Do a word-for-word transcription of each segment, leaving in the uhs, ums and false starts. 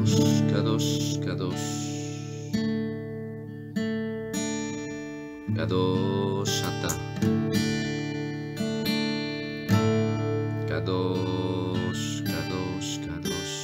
Kadosh, Kadosh, Kadosh, Kadosh Ata, Kadosh, Kadosh, Kadosh.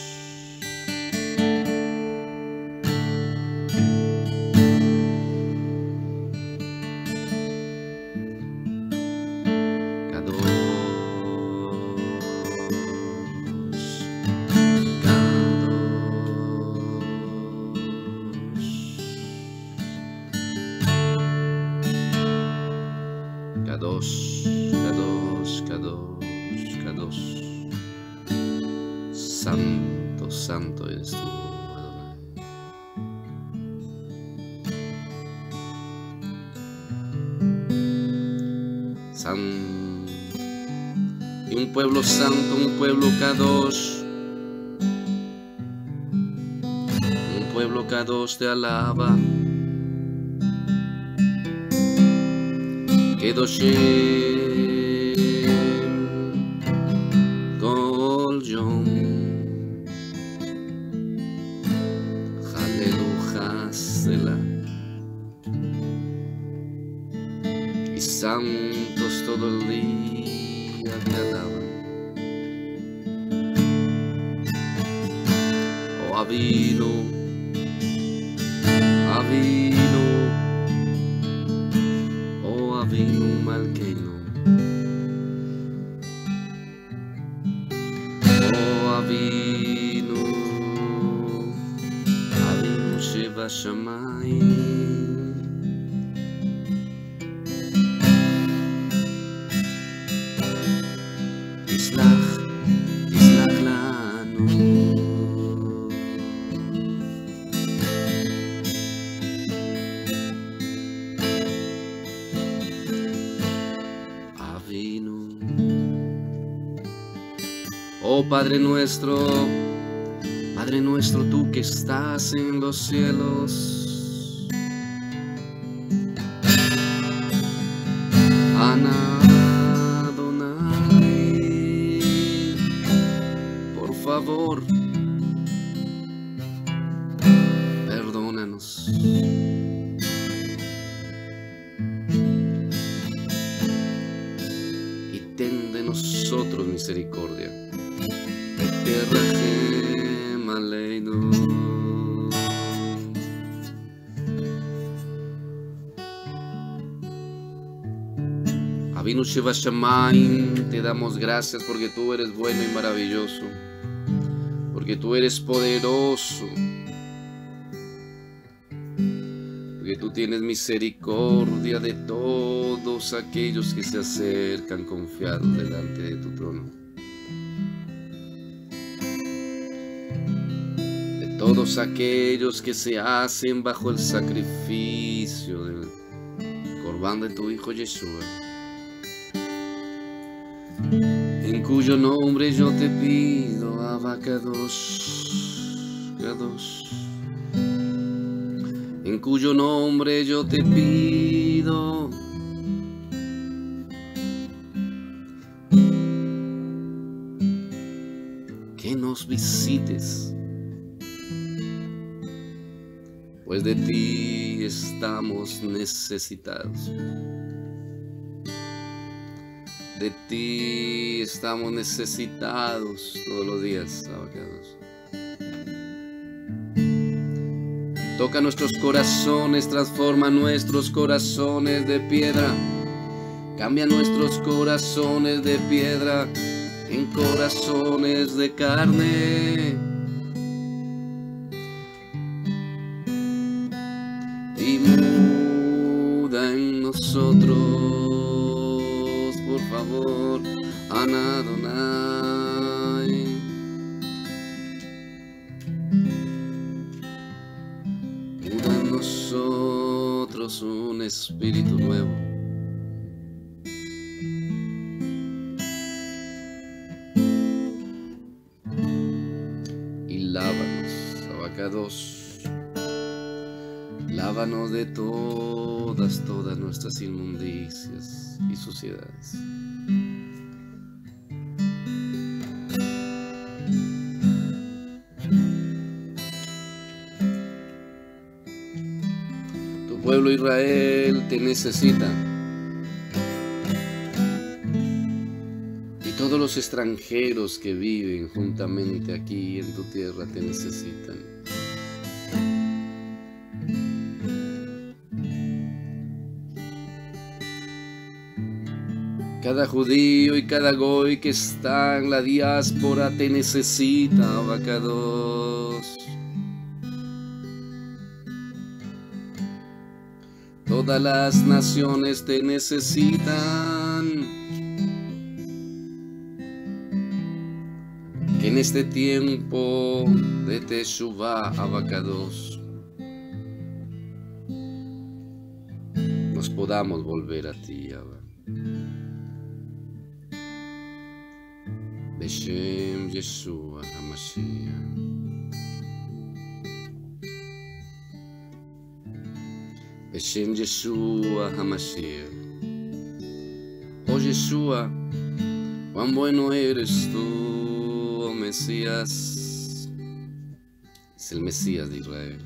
Kadosh, Kadosh, Kadosh, Kadosh. Santo, santo eres tú, Adonai. Santo. Y un pueblo santo, un pueblo Kadosh. Un pueblo Kadosh te alaba. Kedoshim Kol Yom Haleluja Selah. Y santos todo el día te alaban. Oh Avinu, Avinu, Avinu Malkeinu, oh Avinu, Avinu Shebashamayim. Islach, Islach lanu. Oh Padre nuestro, Padre nuestro, tú que estás en los cielos, Ana Adonai, por favor, perdónanos. Y ten de nosotros misericordia. Terrahem aleinu. Avinu Shebashamayim, te damos gracias porque tú eres bueno y maravilloso, porque tú eres poderoso, porque tú tienes misericordia de todos aquellos que se acercan confiados delante de tu trono. Todos aquellos que se hacen bajo el sacrificio del Corbán de tu Hijo Yeshua, en cuyo nombre yo te pido, Abba Kadosh, Kadosh, en cuyo nombre yo te pido, que nos visites, pues de ti estamos necesitados. De ti estamos necesitados todos los días, abacados. Toca nuestros corazones, transforma nuestros corazones de piedra. Cambia nuestros corazones de piedra en corazones de carne. Y muda en nosotros, por favor, Ana Adonai. Muda en nosotros un espíritu nuevo. Y lávanos, abacados. Lávanos de todas, todas nuestras inmundicias y suciedades. pueblo de Israel te necesita. Y todos los extranjeros que viven juntamente aquí en tu tierra te necesitan. Cada judío y cada goy que está en la diáspora te necesita, Abacados. Todas las naciones te necesitan. Que en este tiempo de Teshuvá, Abacados, nos podamos volver a ti, Abba. Beshem Yeshua HaMashiach. Beshem Yeshua HaMashiach. Oh Yeshua, cuán bueno eres tú, oh Mesías. Es el Mesías de Israel.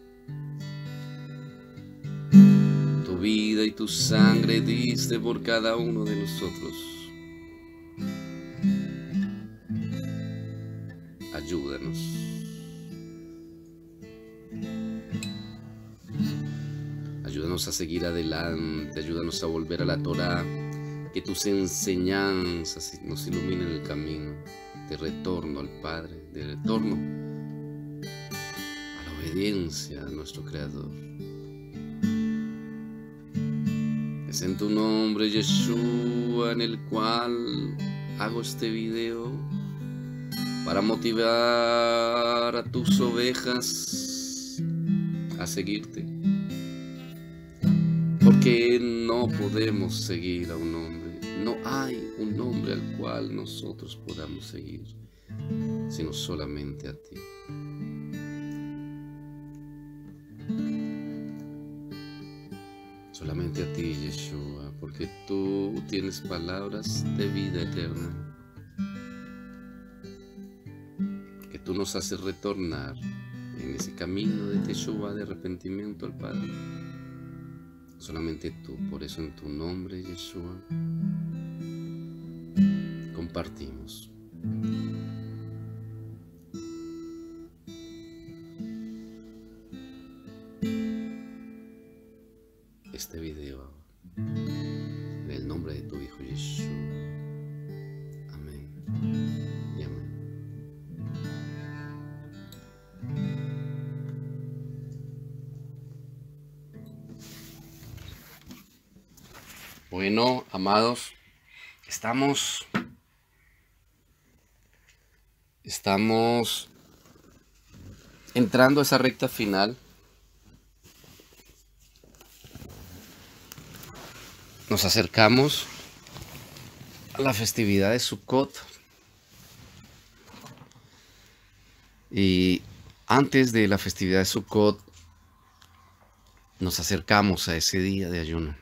Tu vida y tu sangre diste por cada uno de nosotros. Ayúdanos. Ayúdanos a seguir adelante, ayúdanos a volver a la Torá, que tus enseñanzas nos iluminen el camino de retorno al Padre, de retorno a la obediencia a nuestro Creador. Es en tu nombre, Yeshua, en el cual hago este video, para motivar a tus ovejas a seguirte. Porque no podemos seguir a un hombre, no hay un hombre al cual nosotros podamos seguir, sino solamente a ti. Solamente a ti, Yeshua, porque tú tienes palabras de vida eterna. Tú nos haces retornar en ese camino de Teshuvá, de arrepentimiento al Padre. Solamente tú, por eso en tu nombre, Yeshua, compartimos. Este video en el nombre de tu Hijo Yeshua. Amén y amén. Bueno, amados, estamos, estamos entrando a esa recta final. Nos acercamos a la festividad de Sukkot. Y antes de la festividad de Sukkot, nos acercamos a ese día de ayuno.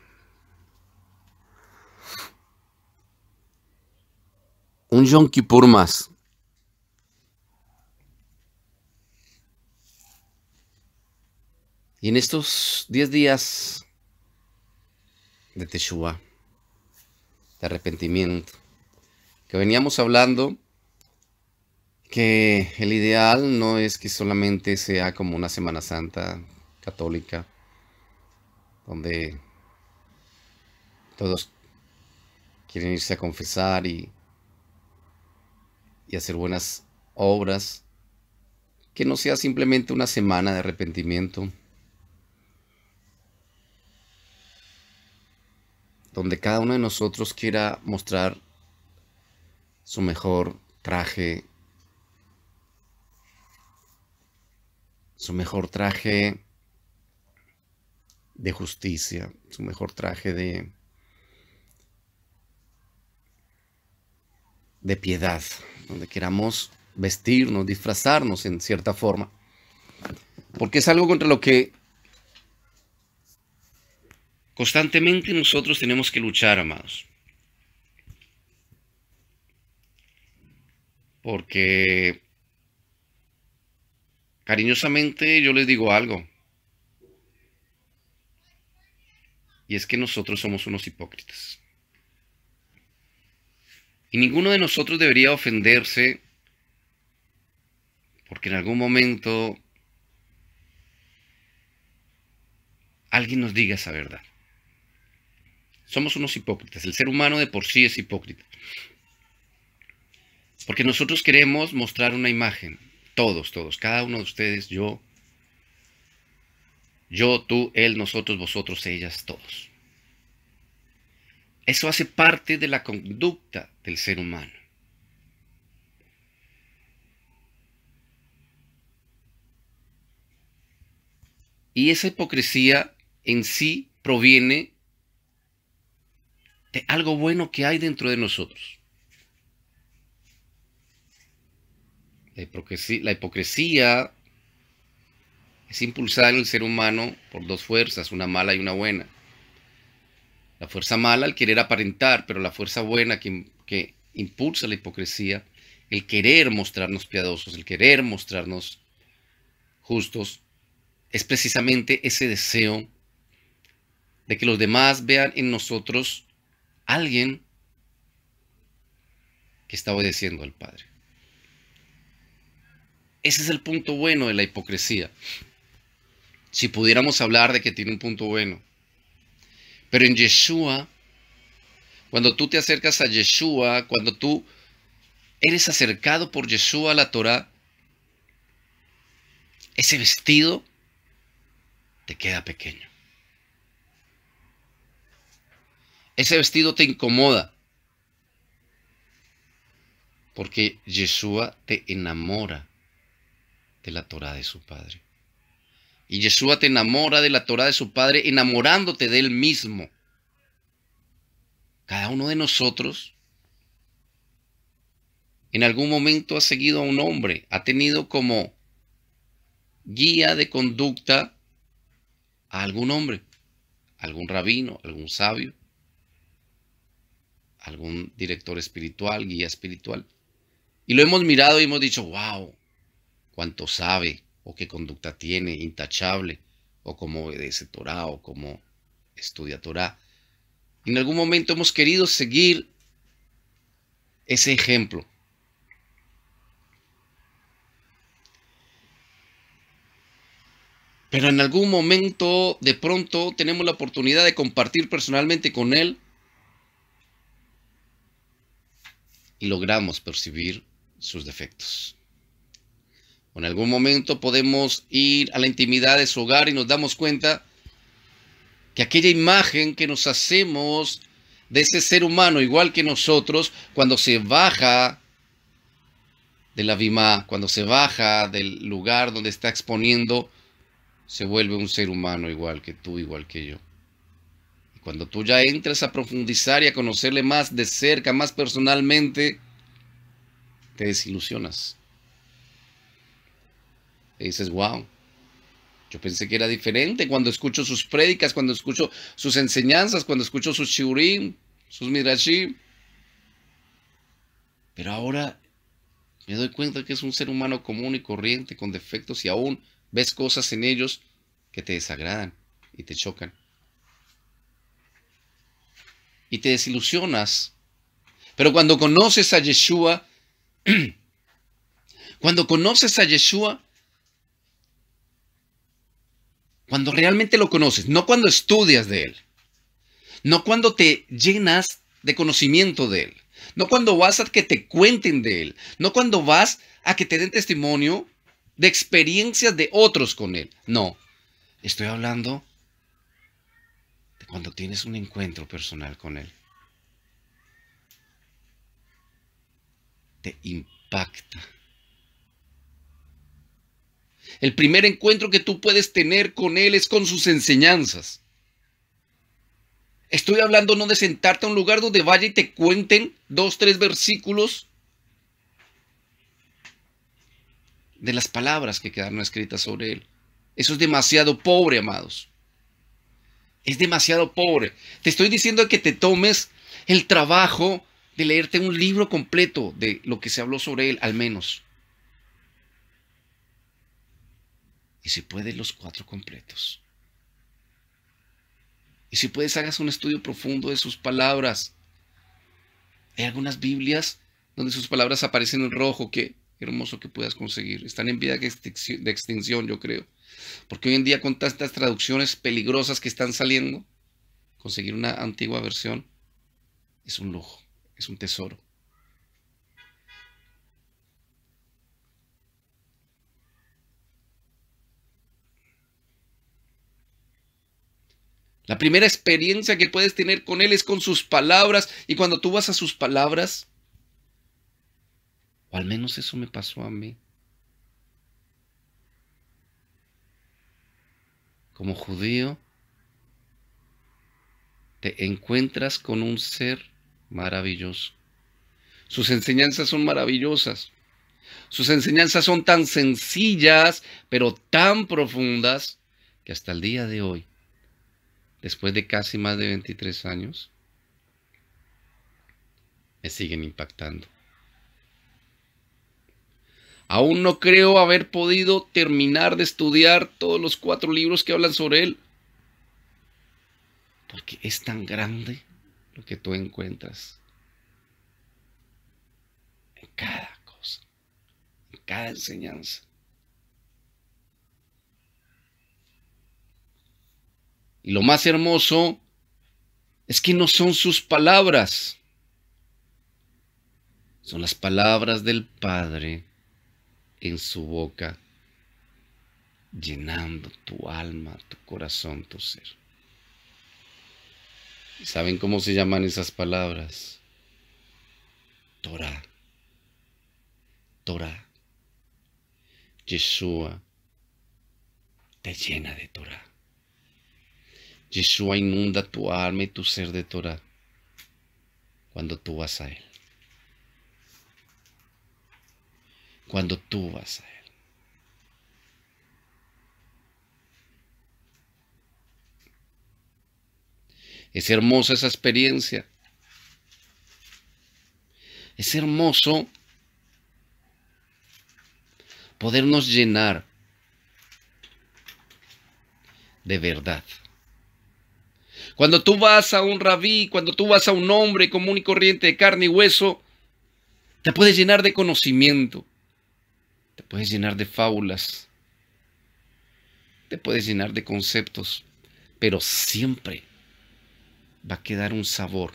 Un Yom Kippur más. Y en estos diez días de Teshuvá, de arrepentimiento, que veníamos hablando, que el ideal no es que solamente sea como una Semana Santa católica, donde todos quieren irse a confesar y y hacer buenas obras, que no sea simplemente una semana de arrepentimiento, donde cada uno de nosotros quiera mostrar su mejor traje, su mejor traje de justicia, su mejor traje de, de piedad, donde queramos vestirnos, disfrazarnos en cierta forma, porque es algo contra lo que constantemente nosotros tenemos que luchar, amados. Porque cariñosamente yo les digo algo. Y es que nosotros somos unos hipócritas. Y ninguno de nosotros debería ofenderse porque en algún momento alguien nos diga esa verdad. Somos unos hipócritas. El ser humano de por sí es hipócrita. Porque nosotros queremos mostrar una imagen. Todos, todos. Cada uno de ustedes, yo. Yo, tú, él, nosotros, vosotros, ellas, todos. Eso hace parte de la conducta del ser humano. Y esa hipocresía en sí proviene de algo bueno que hay dentro de nosotros. La hipocresía, la hipocresía es impulsada en el ser humano por dos fuerzas, una mala y una buena. La fuerza mala, el querer aparentar, pero la fuerza buena que, que impulsa la hipocresía, el querer mostrarnos piadosos, el querer mostrarnos justos, es precisamente ese deseo de que los demás vean en nosotros alguien que está obedeciendo al Padre. Ese es el punto bueno de la hipocresía. Si pudiéramos hablar de que tiene un punto bueno. Pero en Yeshua, cuando tú te acercas a Yeshua, cuando tú eres acercado por Yeshua a la Torah, ese vestido te queda pequeño. Ese vestido te incomoda. Porque Yeshua te enamora de la Torah de su Padre. Y Yeshua te enamora de la Torah de su Padre, enamorándote de Él mismo. Cada uno de nosotros en algún momento ha seguido a un hombre, ha tenido como guía de conducta a algún hombre, algún rabino, algún sabio, algún director espiritual, guía espiritual. Y lo hemos mirado y hemos dicho, wow, cuánto sabe, o qué conducta tiene, intachable, o cómo obedece Torah, o cómo estudia Torah. Y en algún momento hemos querido seguir ese ejemplo. Pero en algún momento, de pronto, tenemos la oportunidad de compartir personalmente con él y logramos percibir sus defectos. O en algún momento podemos ir a la intimidad de su hogar y nos damos cuenta que aquella imagen que nos hacemos de ese ser humano igual que nosotros, cuando se baja de la bimá, cuando se baja del lugar donde está exponiendo, se vuelve un ser humano igual que tú, igual que yo. Y cuando tú ya entras a profundizar y a conocerle más de cerca, más personalmente, te desilusionas. Y dices, wow, yo pensé que era diferente cuando escucho sus prédicas, cuando escucho sus enseñanzas, cuando escucho sus shiurim, sus midrashim. Pero ahora me doy cuenta que es un ser humano común y corriente, con defectos, y aún ves cosas en ellos que te desagradan y te chocan. Y te desilusionas. Pero cuando conoces a Yeshua, cuando conoces a Yeshua, cuando realmente lo conoces, no cuando estudias de Él, no cuando te llenas de conocimiento de Él, no cuando vas a que te cuenten de Él, no cuando vas a que te den testimonio de experiencias de otros con Él. No, estoy hablando de cuando tienes un encuentro personal con Él. Te impacta. El primer encuentro que tú puedes tener con Él es con sus enseñanzas. Estoy hablando no de sentarte a un lugar donde vaya y te cuenten dos, tres versículos de las palabras que quedaron escritas sobre Él. Eso es demasiado pobre, amados. Es demasiado pobre. Te estoy diciendo que te tomes el trabajo de leerte un libro completo de lo que se habló sobre Él, al menos. Y si puedes, los cuatro completos. Y si puedes, hagas un estudio profundo de sus palabras. Hay algunas Biblias donde sus palabras aparecen en rojo. Qué hermoso que puedas conseguir. Están en vía de extinción, yo creo. Porque hoy en día, con tantas traducciones peligrosas que están saliendo, conseguir una antigua versión es un lujo, es un tesoro. La primera experiencia que puedes tener con Él es con sus palabras. Y cuando tú vas a sus palabras, o al menos eso me pasó a mí, como judío, te encuentras con un ser maravilloso. Sus enseñanzas son maravillosas. Sus enseñanzas son tan sencillas, pero tan profundas, que hasta el día de hoy, después de casi más de veintitrés años, me siguen impactando. Aún no creo haber podido terminar de estudiar todos los cuatro libros que hablan sobre Él, porque es tan grande lo que tú encuentras en cada cosa, en cada enseñanza. Y lo más hermoso es que no son sus palabras, son las palabras del Padre en su boca, llenando tu alma, tu corazón, tu ser. ¿Y saben cómo se llaman esas palabras? Torah. Torah. Yeshua te llena de Torah. Yeshua inunda tu alma y tu ser de Torah cuando tú vas a Él. Cuando tú vas a Él. Es hermosa esa experiencia. Es hermoso podernos llenar de verdad. Cuando tú vas a un rabí, cuando tú vas a un hombre común y corriente de carne y hueso, te puedes llenar de conocimiento, te puedes llenar de fábulas, te puedes llenar de conceptos, pero siempre va a quedar un sabor,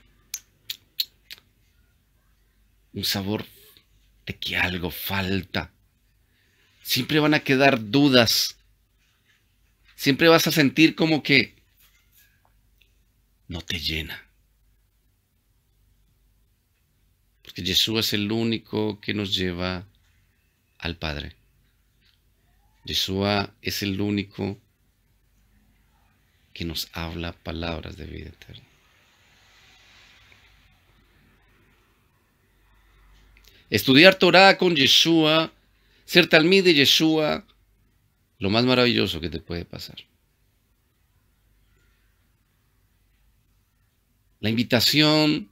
un sabor de que algo falta. Siempre van a quedar dudas, siempre vas a sentir como que no te llena. Porque Jesús es el único que nos lleva al Padre. Yeshua es el único que nos habla palabras de vida eterna. Estudiar Torah con Yeshua, ser talmid de Yeshua, lo más maravilloso que te puede pasar. La invitación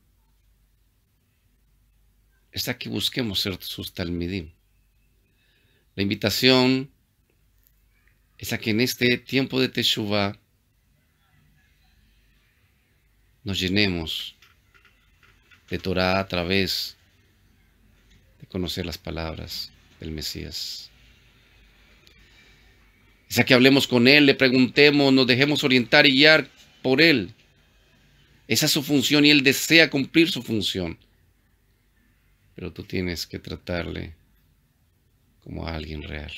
es a que busquemos ser sus talmidim. La invitación es a que en este tiempo de Teshuvah nos llenemos de Torah a través de conocer las palabras del Mesías. Es a que hablemos con Él, le preguntemos, nos dejemos orientar y guiar por Él. Esa es su función y Él desea cumplir su función. Pero tú tienes que tratarle como a alguien real.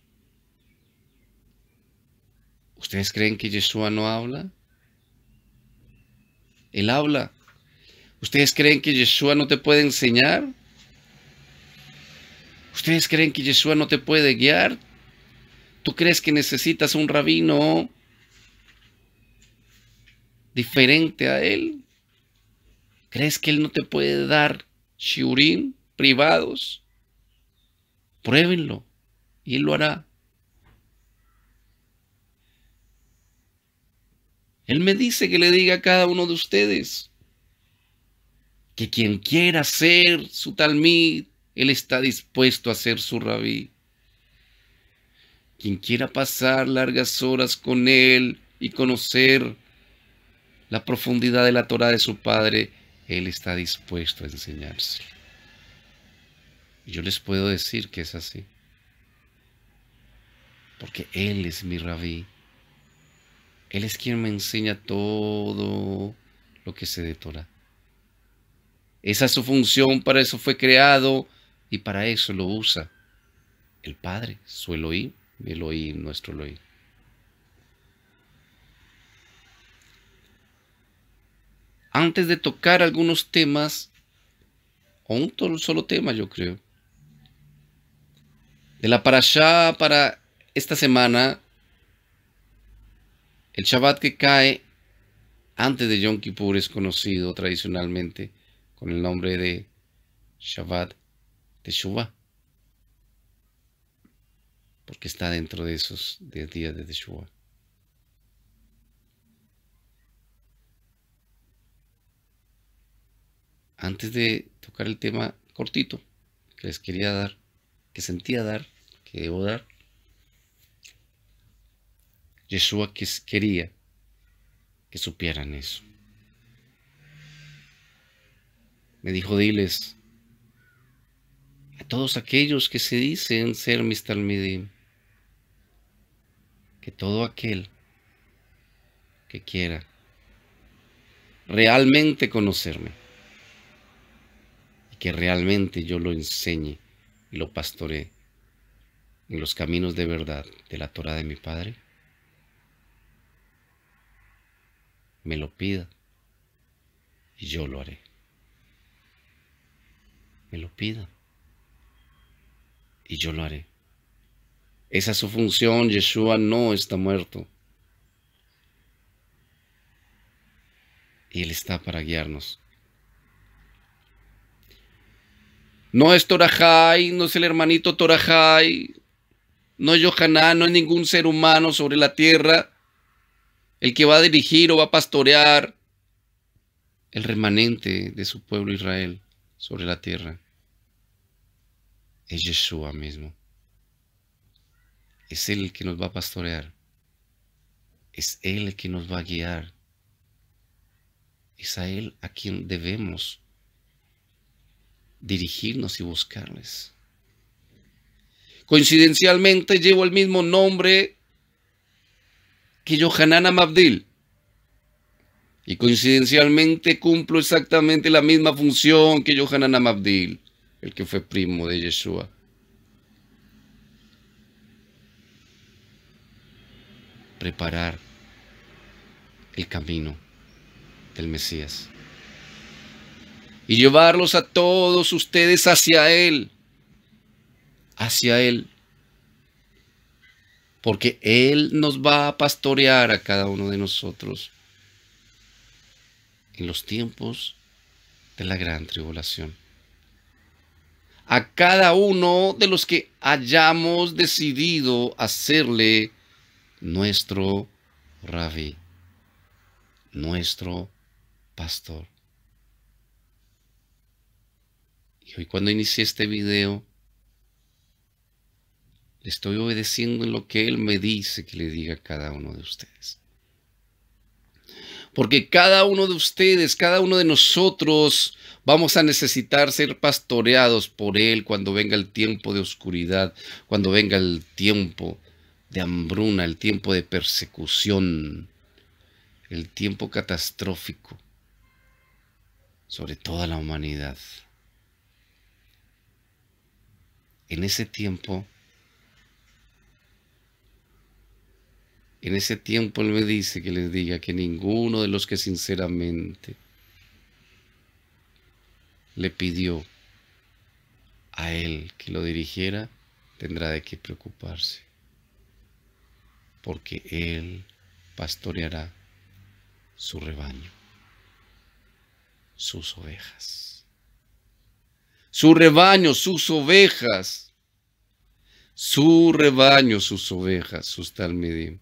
¿Ustedes creen que Yeshua no habla? Él habla. ¿Ustedes creen que Yeshua no te puede enseñar? ¿Ustedes creen que Yeshua no te puede guiar? ¿Tú crees que necesitas un rabino diferente a él? ¿Crees que él no te puede dar shiurim privados? Pruébenlo y él lo hará. Él me dice que le diga a cada uno de ustedes que quien quiera ser su talmid, él está dispuesto a ser su rabí. Quien quiera pasar largas horas con él y conocer la profundidad de la Torá de su padre, él está dispuesto a enseñárselo. Yo les puedo decir que es así, porque él es mi rabí. Él es quien me enseña todo lo que sé de Torá. Esa es su función, para eso fue creado y para eso lo usa el Padre, su Elohim, mi Elohim, nuestro Elohim. Antes de tocar algunos temas, o un solo tema yo creo, de la parashá para esta semana, el Shabbat que cae antes de Yom Kippur es conocido tradicionalmente con el nombre de Shabbat Teshuvah, porque está dentro de esos diez días de Teshuvah. Antes de tocar el tema cortito que les quería dar, que sentía dar, que debo dar, Yeshua que quería que supieran eso. Me dijo, diles a todos aquellos que se dicen ser mis talmidim, que todo aquel que quiera realmente conocerme y que realmente yo lo enseñe y lo pastoree en los caminos de verdad de la Torá de mi Padre, me lo pida y yo lo haré. Me lo pida y yo lo haré. Esa es su función. Yeshua no está muerto. Y Él está para guiarnos. No es Torahai, no es el hermanito Torahai, no es Yohanan, no es ningún ser humano sobre la tierra el que va a dirigir o va a pastorear el remanente de su pueblo Israel sobre la tierra. Es Yeshua mismo. Es Él el que nos va a pastorear. Es Él el que nos va a guiar. Es a Él a quien debemos dirigirnos y buscarles. Coincidencialmente llevo el mismo nombre que Yohanan Amabdil. Y coincidencialmente cumplo exactamente la misma función que Yohanan Amabdil, el que fue primo de Yeshua. Preparar el camino del Mesías y llevarlos a todos ustedes hacia Él, hacia Él, porque Él nos va a pastorear a cada uno de nosotros en los tiempos de la gran tribulación. A cada uno de los que hayamos decidido hacerle nuestro rabí, nuestro pastor. Y hoy cuando inicié este video, le estoy obedeciendo en lo que Él me dice que le diga a cada uno de ustedes. Porque cada uno de ustedes, cada uno de nosotros, vamos a necesitar ser pastoreados por Él cuando venga el tiempo de oscuridad, cuando venga el tiempo de hambruna, el tiempo de persecución, el tiempo catastrófico sobre toda la humanidad. En ese tiempo, en ese tiempo Él me dice que les diga que ninguno de los que sinceramente le pidió a Él que lo dirigiera, tendrá de qué preocuparse, porque Él pastoreará su rebaño, sus ovejas. Su rebaño, sus ovejas. Su rebaño, sus ovejas, sus talmidim.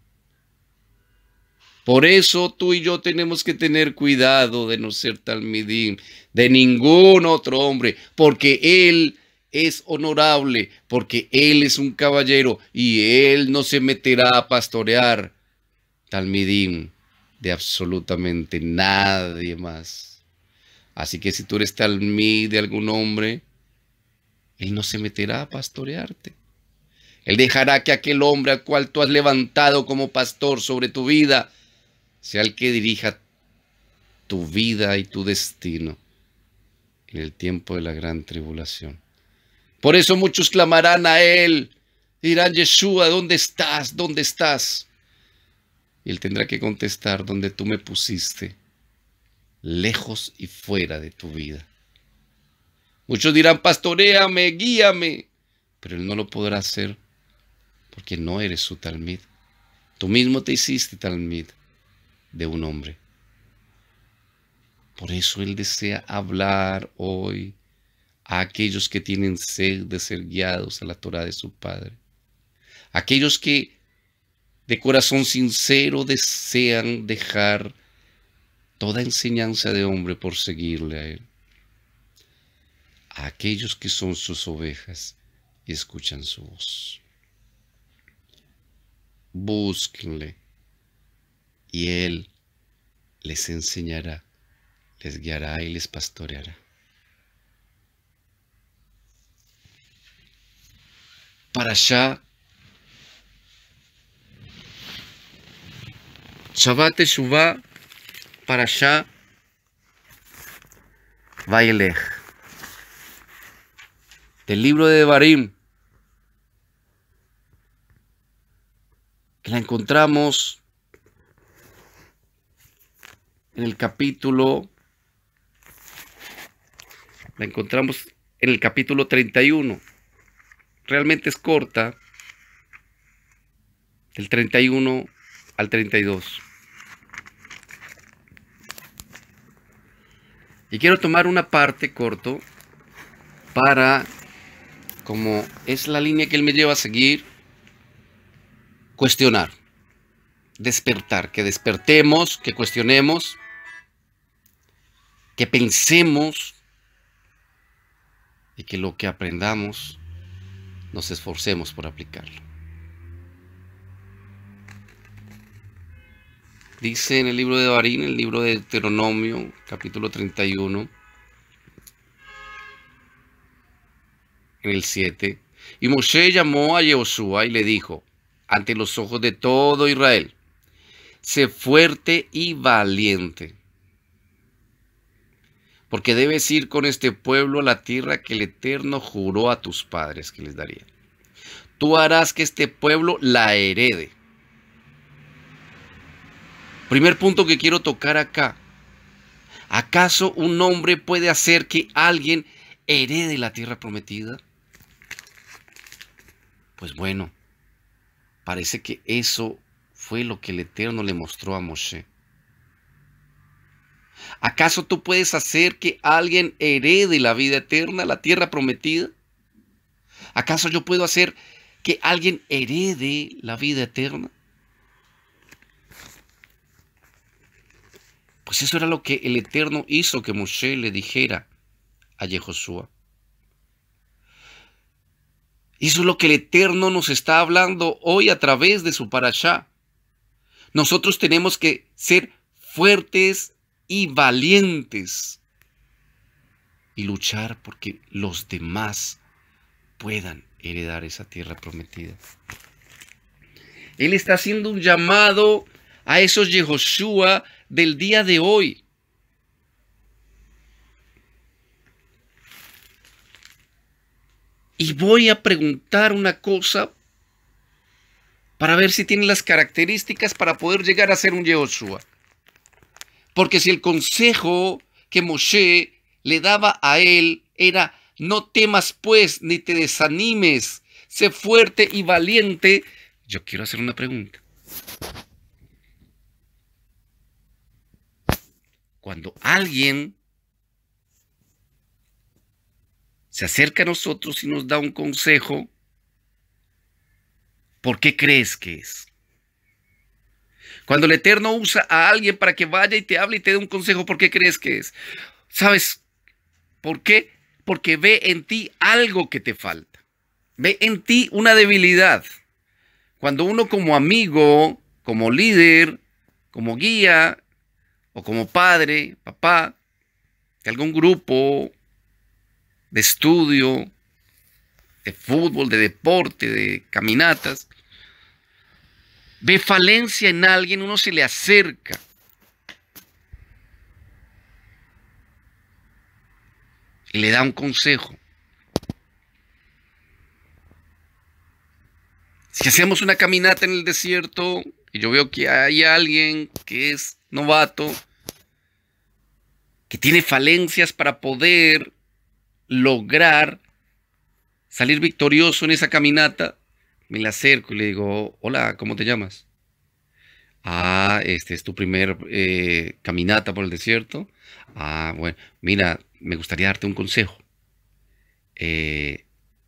Por eso tú y yo tenemos que tener cuidado de no ser talmidim de ningún otro hombre, porque Él es honorable, porque Él es un caballero y Él no se meterá a pastorear talmidim de absolutamente nadie más. Así que si tú eres talmid de algún hombre, él no se meterá a pastorearte. Él dejará que aquel hombre al cual tú has levantado como pastor sobre tu vida sea el que dirija tu vida y tu destino en el tiempo de la gran tribulación. Por eso muchos clamarán a él, dirán: Yeshua, ¿dónde estás? ¿Dónde estás? Y él tendrá que contestar: donde tú me pusiste, lejos y fuera de tu vida. Muchos dirán: pastoréame, guíame, pero él no lo podrá hacer porque no eres su talmid. Tú mismo te hiciste talmid de un hombre. Por eso él desea hablar hoy a aquellos que tienen sed de ser guiados a la Torá de su Padre. Aquellos que de corazón sincero desean dejar toda enseñanza de hombre por seguirle a él. A aquellos que son sus ovejas y escuchan su voz. Búsquenle y él les enseñará, les guiará y les pastoreará. Parashá Shabbat Teshuvah, Parashá Vailech, del libro de Devarim, que la encontramos en el capítulo, la encontramos en el capítulo treinta y uno. Realmente es corta, del treinta y uno al treinta y dos. Y quiero tomar una parte corto para, como es la línea que él me lleva a seguir, cuestionar, despertar, que despertemos, que cuestionemos, que pensemos y que lo que aprendamos nos esforcemos por aplicarlo. Dice en el libro de Devarim, el libro de Deuteronomio, capítulo treinta y uno, en el siete, y Moshe llamó a Yehoshua y le dijo, ante los ojos de todo Israel: sé fuerte y valiente, porque debes ir con este pueblo a la tierra que el Eterno juró a tus padres que les daría. Tú harás que este pueblo la herede. Primer punto que quiero tocar acá. ¿Acaso un hombre puede hacer que alguien herede la tierra prometida? Pues bueno, parece que eso fue lo que el Eterno le mostró a Moshe. ¿Acaso tú puedes hacer que alguien herede la vida eterna, la tierra prometida? ¿Acaso yo puedo hacer que alguien herede la vida eterna? Pues eso era lo que el Eterno hizo que Moshe le dijera a Yehoshua. Eso es lo que el Eterno nos está hablando hoy a través de su parashá. Nosotros tenemos que ser fuertes y valientes y luchar porque los demás puedan heredar esa tierra prometida. Él está haciendo un llamado a esos Yehoshua del día de hoy. Y voy a preguntar una cosa para ver si tiene las características para poder llegar a ser un Yehoshua. Porque si el consejo que Moshe le daba a él era: no temas pues, ni te desanimes, sé fuerte y valiente, yo quiero hacer una pregunta. Cuando alguien se acerca a nosotros y nos da un consejo, ¿por qué crees que es? Cuando el Eterno usa a alguien para que vaya y te hable y te dé un consejo, ¿por qué crees que es? ¿Sabes por qué? Porque ve en ti algo que te falta. Ve en ti una debilidad. Cuando uno como amigo, como líder, como guía o como padre, papá, de algún grupo de estudio, de fútbol, de deporte, de caminatas, ve falencia en alguien, uno se le acerca. Y le da un consejo. Si hacemos una caminata en el desierto y yo veo que hay alguien que es novato, que tiene falencias para poder lograr salir victorioso en esa caminata, me le acerco y le digo, hola, ¿cómo te llamas? Ah, este es tu primer eh, caminata por el desierto. Ah, bueno, mira, me gustaría darte un consejo. Eh,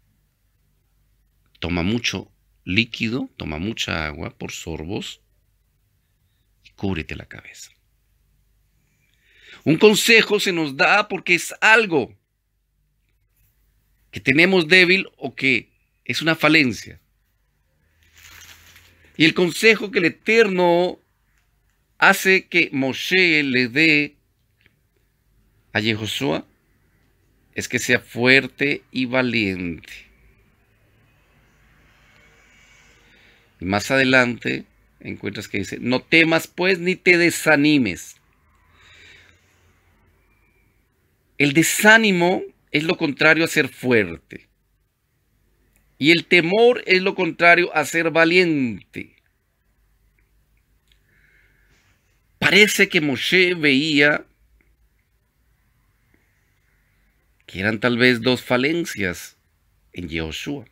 toma mucho líquido, toma mucha agua por sorbos y cúbrete la cabeza. Un consejo se nos da porque es algo que tenemos débil o que es una falencia. Y el consejo que el Eterno hace que Moshe le dé a Yehoshua es que sea fuerte y valiente. Y más adelante encuentras que dice, no temas pues ni te desanimes. El desánimo es lo contrario a ser fuerte. Y el temor es lo contrario a ser valiente. Parece que Moshe veía que eran tal vez dos falencias en Yehoshua.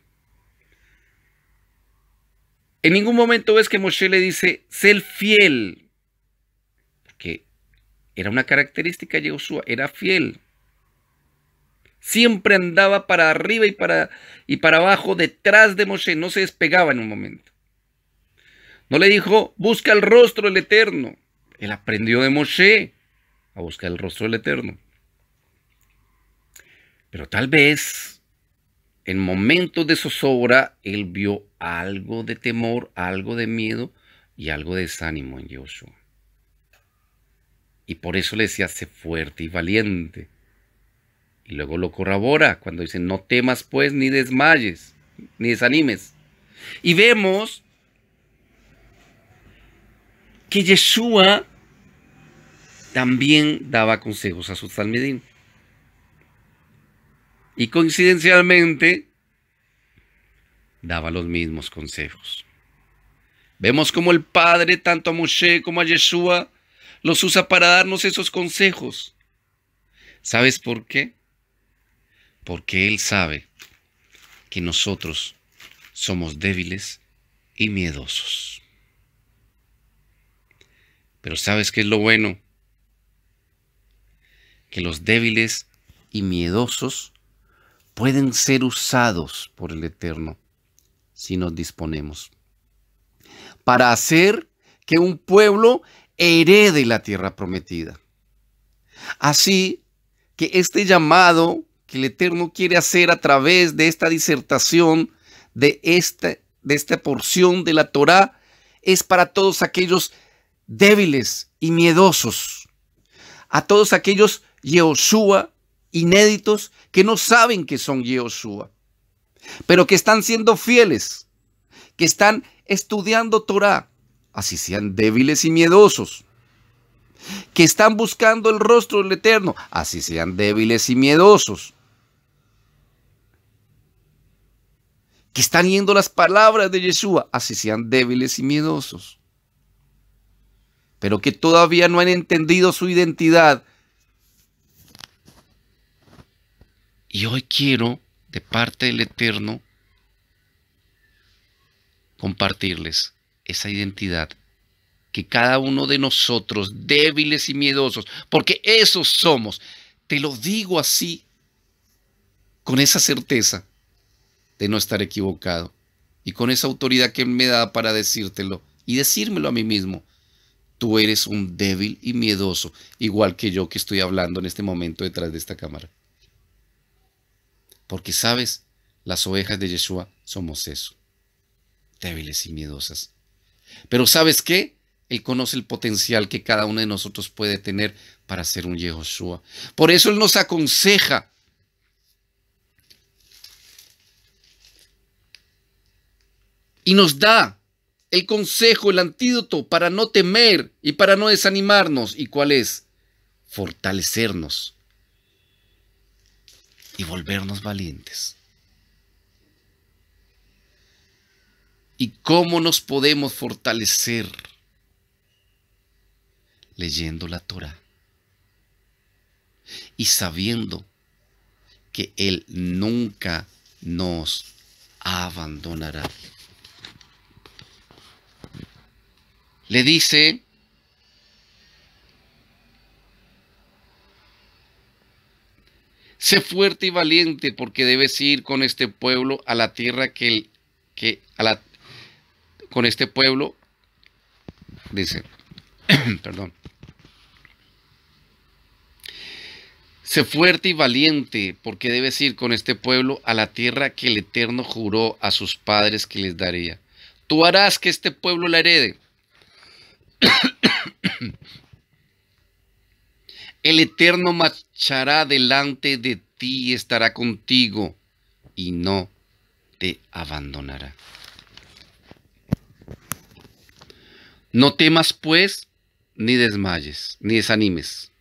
En ningún momento ves que Moshe le dice, sé fiel, porque era una característica de Yehoshua, era fiel. Siempre andaba para arriba y para, y para abajo detrás de Moshe, no se despegaba en un momento. No le dijo, busca el rostro del Eterno. Él aprendió de Moshe a buscar el rostro del Eterno. Pero tal vez en momentos de zozobra, él vio algo de temor, algo de miedo y algo de desánimo en Yehoshua. Y por eso le decía, sé fuerte y valiente. Y luego lo corrobora cuando dice, no temas pues ni desmayes, ni desanimes. Y vemos que Yeshua también daba consejos a sus talmidim. Y coincidencialmente daba los mismos consejos. Vemos como el Padre, tanto a Moshe como a Yeshua, los usa para darnos esos consejos. ¿Sabes por qué? Porque Él sabe que nosotros somos débiles y miedosos. Pero ¿sabes qué es lo bueno? Que los débiles y miedosos pueden ser usados por el Eterno si nos disponemos para hacer que un pueblo herede la tierra prometida. Así que este llamado que el Eterno quiere hacer a través de esta disertación, de esta, de esta porción de la Torá, es para todos aquellos débiles y miedosos, a todos aquellos Yehoshua inéditos que no saben que son Yehoshua, pero que están siendo fieles, que están estudiando Torá, así sean débiles y miedosos, que están buscando el rostro del Eterno, así sean débiles y miedosos, que están yendo las palabras de Yeshua, así sean débiles y miedosos, pero que todavía no han entendido su identidad. Y hoy quiero, de parte del Eterno, compartirles esa identidad que cada uno de nosotros, débiles y miedosos, porque esos somos, te lo digo así, con esa certeza de no estar equivocado y con esa autoridad que me da para decírtelo y decírmelo a mí mismo. Tú eres un débil y miedoso, igual que yo que estoy hablando en este momento detrás de esta cámara. Porque, ¿sabes? Las ovejas de Yeshua somos eso, débiles y miedosas. Pero ¿sabes qué? Él conoce el potencial que cada uno de nosotros puede tener para ser un Yehoshua. Por eso Él nos aconseja. Y nos da el consejo, el antídoto para no temer y para no desanimarnos. ¿Y cuál es? Fortalecernos y volvernos valientes. ¿Y cómo nos podemos fortalecer? Leyendo la Torá y sabiendo que Él nunca nos abandonará. Le dice, sé fuerte y valiente porque debes ir con este pueblo a la tierra que, el, que a la, con este pueblo, dice, perdón, sé fuerte y valiente porque debes ir con este pueblo a la tierra que el Eterno juró a sus padres que les daría. Tú harás que este pueblo la herede. El Eterno marchará delante de ti y estará contigo y no te abandonará. No temas pues, ni desmayes, ni desanimes.